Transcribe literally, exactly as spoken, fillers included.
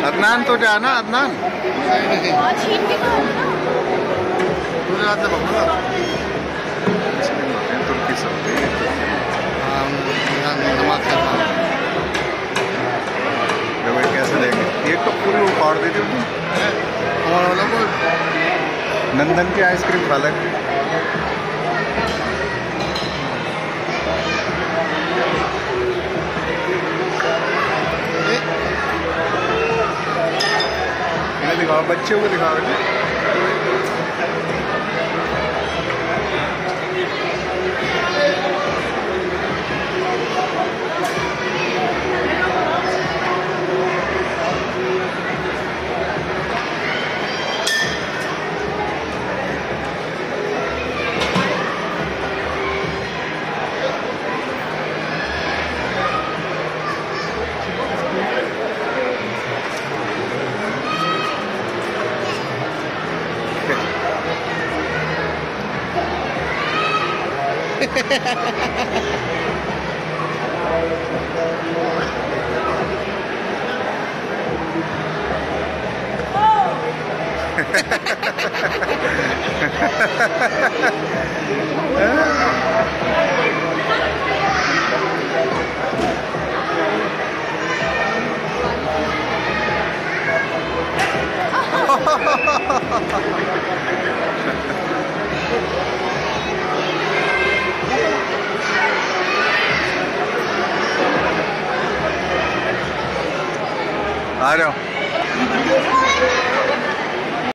अदनान तो जाना अदनान तुर्की सब्जी कैसे देंगे एक तो पूरी उखाड़ देती हूँ हमारे वालों को नंदन की आइसक्रीम खा लग दिखाओ बच्चों को दिखाओ